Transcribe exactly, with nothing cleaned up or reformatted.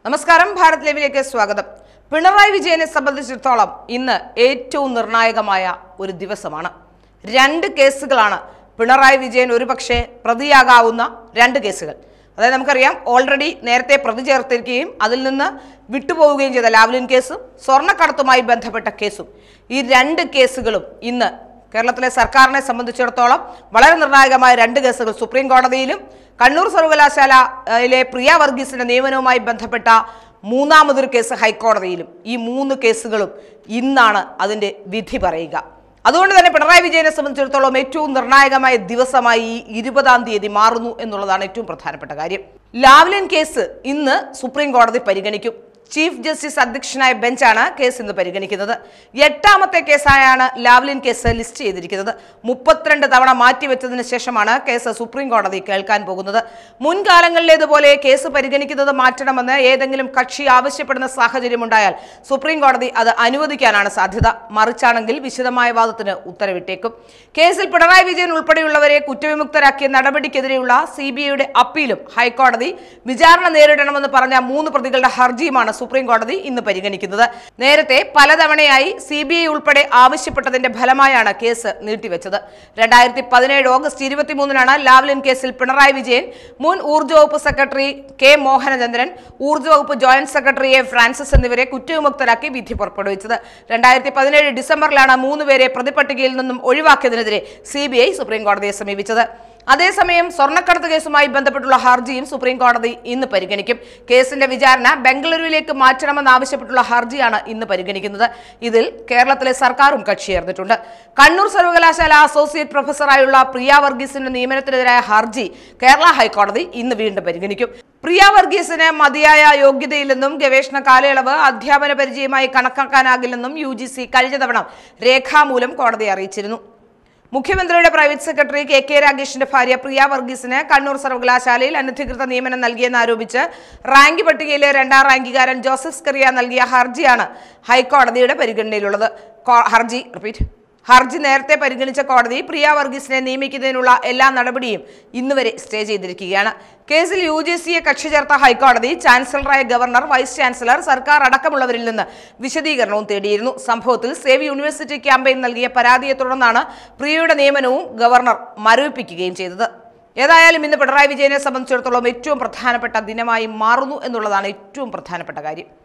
നമസ്കാരം, ഭാരത് ലൈവിലേക്ക് സ്വാഗതം. പിണറായി വിജയനെ സംബന്ധിച്ചിടത്തോളം ഇന്ന് ഏറ്റവും നിർണായകമായ ഒരു ദിവസമാണ്. രണ്ട് കേസുകളാണ് പിണറായി വിജയൻ ഒരുപക്ഷെ പ്രതിയാകാവുന്ന രണ്ട് കേസുകൾ. അതായത് നമുക്കറിയാം, ഓൾറെഡി നേരത്തെ പ്രതി ചേർത്തിരിക്കുകയും അതിൽ നിന്ന് വിട്ടുപോവുകയും ചെയ്ത ലാവ്ലിൻ കേസും സ്വർണ്ണക്കടത്തുമായി ബന്ധപ്പെട്ട കേസും. ഈ രണ്ട് കേസുകളും ഇന്ന് കേരളത്തിലെ സർക്കാരിനെ സംബന്ധിച്ചിടത്തോളം വളരെ നിർണായകമായ രണ്ട് കേസുകൾ സുപ്രീം കോടതിയിലും കണ്ണൂർ സർവകലാശാലയിലെ പ്രിയ വർഗീസിന്റെ നിയമനവുമായി ബന്ധപ്പെട്ട മൂന്നാമതൊരു കേസ് ഹൈക്കോടതിയിലും. ഈ മൂന്ന് കേസുകളും ഇന്നാണ് അതിന്റെ വിധി പറയുക. അതുകൊണ്ട് തന്നെ പിണറായി വിജയനെ സംബന്ധിച്ചിടത്തോളം ഏറ്റവും നിർണായകമായ ദിവസമായി ഈ ഇരുപതാം തീയതി മാറുന്നു എന്നുള്ളതാണ് ഏറ്റവും പ്രധാനപ്പെട്ട കാര്യം. ലാവ്ലിൻ കേസ് ഇന്ന് സുപ്രീം കോടതി പരിഗണിക്കും. ചീഫ് ജസ്റ്റിസ് അധ്യക്ഷനായ ബെഞ്ചാണ് കേസ് ഇന്ന് പരിഗണിക്കുന്നത്. എട്ടാമത്തെ കേസായാണ് ലാവ്ലിൻ കേസ് ലിസ്റ്റ് ചെയ്തിരിക്കുന്നത്. മുപ്പത്തിരണ്ട് തവണ മാറ്റിവെച്ചതിന് ശേഷമാണ് കേസ് സുപ്രീം കോടതി കേൾക്കാൻ പോകുന്നത്. മുൻകാലങ്ങളിലേതുപോലെ കേസ് പരിഗണിക്കുന്നത് മാറ്റണമെന്ന് ഏതെങ്കിലും കക്ഷി ആവശ്യപ്പെടുന്ന സാഹചര്യമുണ്ടായാൽ സുപ്രീം കോടതി അത് അനുവദിക്കാനാണ് സാധ്യത. മറിച്ചാണെങ്കിൽ വിശദമായ വാദത്തിന് ഉത്തരവിട്ടേക്കും. കേസിൽ പിണറായി വിജയൻ ഉൾപ്പെടെയുള്ളവരെ കുറ്റവിമുക്തരാക്കിയ നടപടിക്കെതിരെയുള്ള സി ബി ഐയുടെ അപ്പീലും ഹൈക്കോടതി വിചാരണ നേരിടണമെന്ന് പറഞ്ഞ മൂന്ന് പ്രതികളുടെ ഹർജിയുമാണ് സുപ്രീം കോടതി ഇന്ന് പരിഗണിക്കുന്നത്. നേരത്തെ പലതവണയായി സി ബി ഐ ഉൾപ്പെടെ ആവശ്യപ്പെട്ടതിന്റെ ഫലമായാണ് കേസ് നീട്ടിവെച്ചത്. രണ്ടായിരത്തി പതിനേഴ് ഓഗസ്റ്റ് ഇരുപത്തിമൂന്നിനാണ് ലാവ്ലിൻ കേസിൽ പിണറായി വിജയൻ, മുൻ ഊർജ്ജ വകുപ്പ് സെക്രട്ടറി കെ മോഹനചന്ദ്രൻ, ഊർജ്ജ വകുപ്പ് ജോയിന്റ് സെക്രട്ടറി എ ഫ്രാൻസിസ് എന്നിവരെ കുറ്റവിമുക്തരാക്കി വിധി പുറപ്പെടുവിച്ചത്. രണ്ടായിരത്തി പതിനേഴ് ഡിസംബറിലാണ് മൂന്നുപേരെ പ്രതിപട്ടികയിൽ നിന്നും ഒഴിവാക്കിയതിനെതിരെ സി ബി ഐ സുപ്രീം കോടതിയെ സമീപിച്ചത്. അതേസമയം സ്വർണ്ണക്കടത്ത് കേസുമായി ബന്ധപ്പെട്ടുള്ള ഹർജിയും സുപ്രീം കോടതി ഇന്ന് പരിഗണിക്കും. കേസിന്റെ വിചാരണ ബംഗളൂരുവിലേക്ക് മാറ്റണമെന്നാവശ്യപ്പെട്ടുള്ള ഹർജിയാണ് ഇന്ന് പരിഗണിക്കുന്നത്. ഇതിൽ കേരളത്തിലെ സർക്കാരും കക്ഷിയേർന്നിട്ടുണ്ട്. കണ്ണൂർ സർവകലാശാല അസോസിയേറ്റ് പ്രൊഫസറായുള്ള പ്രിയ വർഗീസിന്റെ നിയമനത്തിനെതിരായ ഹർജി കേരള ഹൈക്കോടതി ഇന്ന് വീണ്ടും പരിഗണിക്കും. പ്രിയ വർഗീസിന് മതിയായ യോഗ്യതയില്ലെന്നും ഗവേഷണ കാലയളവ് അധ്യാപന പരിചയമായി കണക്കാക്കാനാകില്ലെന്നും യു ജി സി കഴിഞ്ഞ തവണ രേഖാമൂലം കോടതിയെ അറിയിച്ചിരുന്നു. മുഖ്യമന്ത്രിയുടെ പ്രൈവറ്റ് സെക്രട്ടറി കെ കെ രാഗേഷിന്റെ ഭാര്യ പ്രിയ വർഗീസിന് കണ്ണൂർ സർവകലാശാലയിൽ അനധികൃത നിയമനം നൽകിയെന്നാരോപിച്ച് റാങ്ക് പട്ടികയിലെ രണ്ടാം റാങ്കുകാരൻ ജോസഫ് സ്കറിയ നൽകിയ ഹർജിയാണ് ഹൈക്കോടതിയുടെ പരിഗണനയിലുള്ളത്. ഹർജി റിപ്പീറ്റ് ഹർജി നേരത്തെ പരിഗണിച്ച കോടതി പ്രിയ വർഗീസിനെ നിയമിക്കുന്നതിനുള്ള എല്ലാ നടപടിയും ഇന്നുവരെ സ്റ്റേ ചെയ്തിരിക്കുകയാണ്. കേസിൽ യു ജി സിയെ കക്ഷി ചേർത്ത ഹൈക്കോടതി ചാൻസലറായ ഗവർണർ, വൈസ് ചാൻസലർ, സർക്കാർ അടക്കമുള്ളവരിൽ നിന്ന് വിശദീകരണവും തേടിയിരുന്നു. സംഭവത്തിൽ സേവ് യൂണിവേഴ്സിറ്റി ക്യാമ്പയിൻ നൽകിയ പരാതിയെ തുടർന്നാണ് പ്രിയയുടെ നിയമനവും ഗവർണർ മരവിപ്പിക്കുകയും ചെയ്തത്. ഏതായാലും ഇന്ന് പിണറായി വിജയനെ സംബന്ധിച്ചിടത്തോളം ഏറ്റവും പ്രധാനപ്പെട്ട ദിനമായി മാറുന്നു എന്നുള്ളതാണ് ഏറ്റവും പ്രധാനപ്പെട്ട കാര്യം.